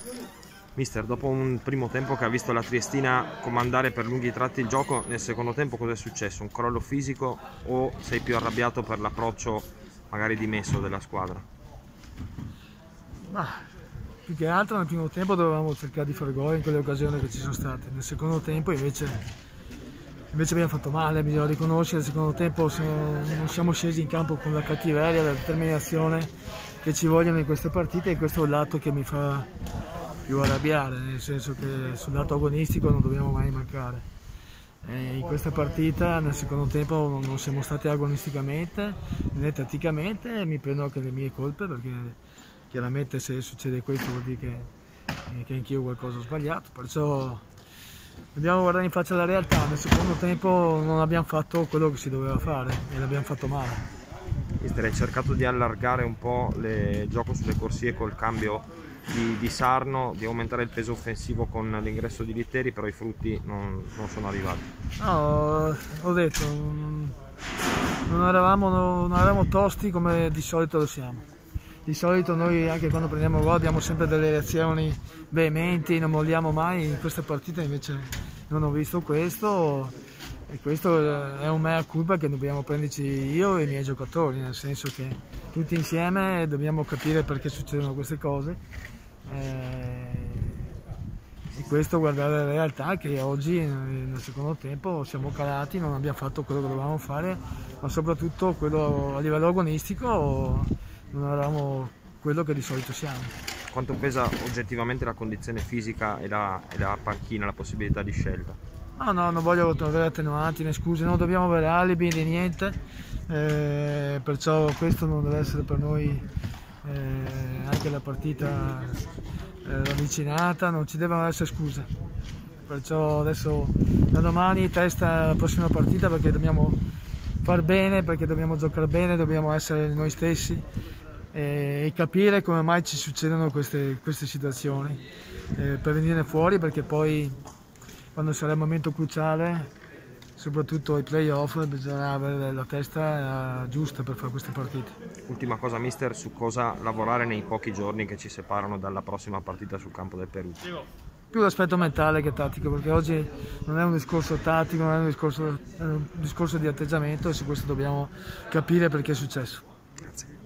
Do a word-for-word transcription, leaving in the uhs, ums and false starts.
Mister, dopo un primo tempo che ha visto la Triestina comandare per lunghi tratti il gioco, nel secondo tempo cosa è successo? Un crollo fisico o sei più arrabbiato per l'approccio magari dimesso della squadra? Ma più che altro nel primo tempo dovevamo cercare di fare gol in quelle occasioni che ci sono state. Nel secondo tempo invece, invece abbiamo fatto male, bisogna riconoscere. Nel secondo tempo siamo, non siamo scesi in campo con la cattiveria, la determinazione che ci vogliono in queste partite, e questo è il lato che mi fa più arrabbiare, nel senso che sul lato agonistico non dobbiamo mai mancare. E in questa partita nel secondo tempo non siamo stati agonisticamente né tatticamente, e mi prendo anche le mie colpe, perché chiaramente se succede questo vuol dire che, che anch'io qualcosa ho sbagliato, perciò dobbiamo guardare in faccia la realtà. Nel secondo tempo non abbiamo fatto quello che si doveva fare e l'abbiamo fatto male. Mister, hai cercato di allargare un po' il gioco sulle corsie col cambio di, di Sarno, di aumentare il peso offensivo con l'ingresso di Litteri, però i frutti non, non sono arrivati. No, ho detto, non eravamo, non eravamo tosti come di solito lo siamo. Di solito noi anche quando prendiamo gol abbiamo sempre delle reazioni veementi, non molliamo mai. In questa partita invece non ho visto questo, e questo è un mea culpa che dobbiamo prenderci io e i miei giocatori, nel senso che tutti insieme dobbiamo capire perché succedono queste cose, e questo guardare la realtà, che oggi nel secondo tempo siamo calati, non abbiamo fatto quello che dovevamo fare, ma soprattutto quello a livello agonistico non eravamo quello che di solito siamo. Quanto pesa oggettivamente la condizione fisica e la, e la panchina, la possibilità di scelta? No, no, non voglio avere attenuanti né scuse, non dobbiamo avere alibi di niente, eh, perciò questo non deve essere per noi eh, anche la partita eh, ravvicinata, non ci devono essere scuse. Perciò adesso da domani testa la prossima partita, perché dobbiamo far bene, perché dobbiamo giocare bene, dobbiamo essere noi stessi e capire come mai ci succedono queste, queste situazioni, eh, per venire fuori, perché poi quando sarà il momento cruciale, soprattutto ai playoff, bisognerà avere la testa giusta per fare queste partite. Ultima cosa, mister, su cosa lavorare nei pochi giorni che ci separano dalla prossima partita sul campo del Perù? Più l'aspetto mentale che tattico, perché oggi non è un discorso tattico, non è un discorso, è un discorso di atteggiamento, e su questo dobbiamo capire perché è successo. Grazie.